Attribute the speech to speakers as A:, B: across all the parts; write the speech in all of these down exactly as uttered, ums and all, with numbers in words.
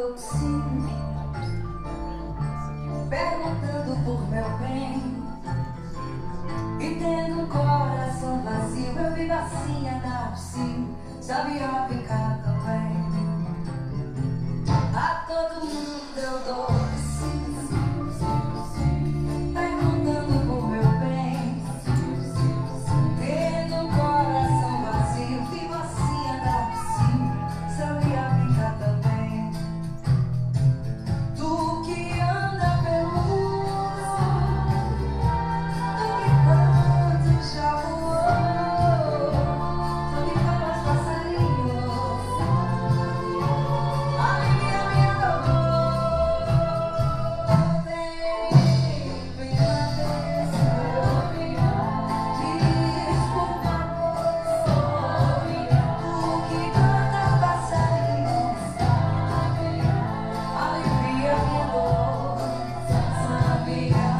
A: toxina, perguntando por meu bem. E tendo um coração vazio, eu vivo assim, andar sim, sabia ficar também. A todo mundo eu dou sim, perguntando por meu bem. Tendo um coração vazio, vivo assim, andar sim, sabia ficar também. Tu que anda pelo mundo, tu que tanto já voou, tu que fala os passarinhos, alivia minha dor. Tem pena desse meu olhar, diz por favor, tu que canta passarinhos, alivia minha dor, sabia?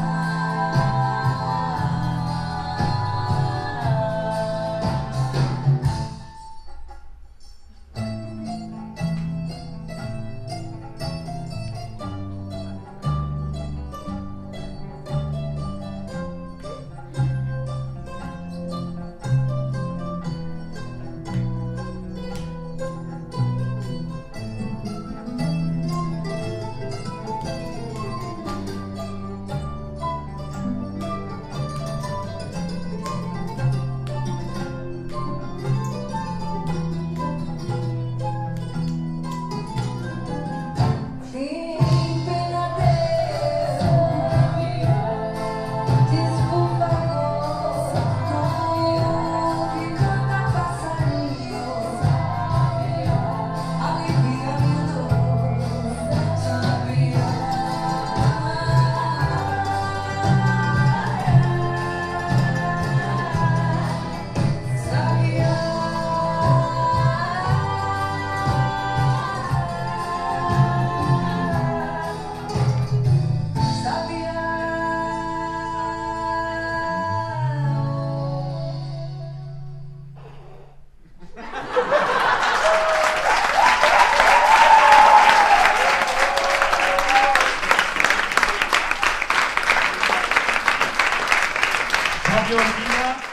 A: Tem pena desse olhar, diz por favor, tu que canta passarinhos, alivia minha dor, sabia? Sabia?
B: Fabio Ordina.